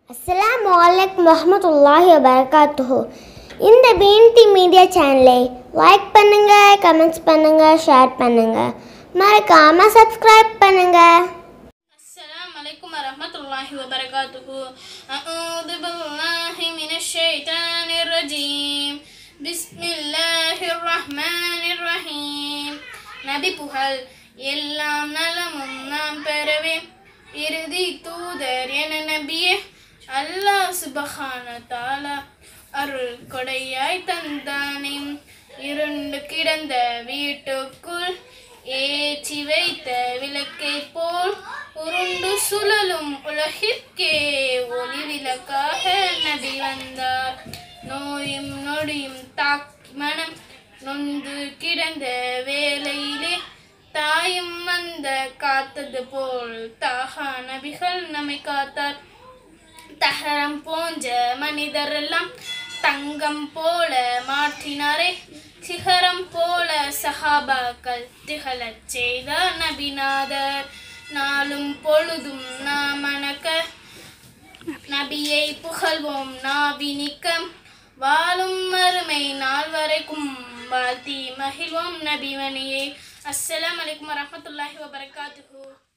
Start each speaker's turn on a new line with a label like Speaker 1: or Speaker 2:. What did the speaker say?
Speaker 1: அஸ்ஸலாமு அலைக்கும் வரஹ்மத்துல்லாஹி வபரகாத்துஹு. இந்த பிஎன்டி மீடியா சேனலை லைக் பண்ணுங்க, கமெண்ட்ஸ் பண்ணுங்க, ஷேர் பண்ணுங்க, மறக்காம சப்ஸ்கிரைப் பண்ணுங்க.
Speaker 2: அஸ்ஸலாமு அலைக்கும் வரஹ்மத்துல்லாஹி வபரகாத்துஹு. அஊது பில்லாஹி மினஷ் ஷைத்தானிர் ரஜீம். பிஸ்மில்லாஹிர் ரஹ்மானிர் ரஹீம். நபி புகழ் எல்லாம் நலமும் நாம் பெறவே இறுதி தூதர் என நபியே அல்லாஹ் சுப்ஹான தஆலா அருள் கொடையாய் தந்தானே. இருண்டு கிடந்த வீட்டுக்குள் ஏற்றி வைத்த விளக்கை போல் உருண்டு சுழலும் உலகிற்கே ஒளி விளக்காக நபி வந்தார். நோயும் நொடியும் தாக்கி மனம் நொந்து கிடந்த வேளையிலே தாயும் வந்த காத்தது போல் தாகா நபிகள் நம்மை காத்தார். தகரம் போன்ற மனிதரெல்லாம் தங்கம் போல மாற்றினாரே, சிகரம் போல சஹாபாக்கள் திகழச் செய்த நபிநாதர். நாளும் பொழுதும் நாம் மணக்க நபியை புகழ்வோம் நாவினிக்கம், வாழும் மறுமை நாள் வரைக்கும் வாழ்த்தி மகிழ்வோம் நபிமணியை. அஸ்ஸலாமு அலைக்கும் வரஹ்மத்துல்லாஹி வபரகாத்துஹு.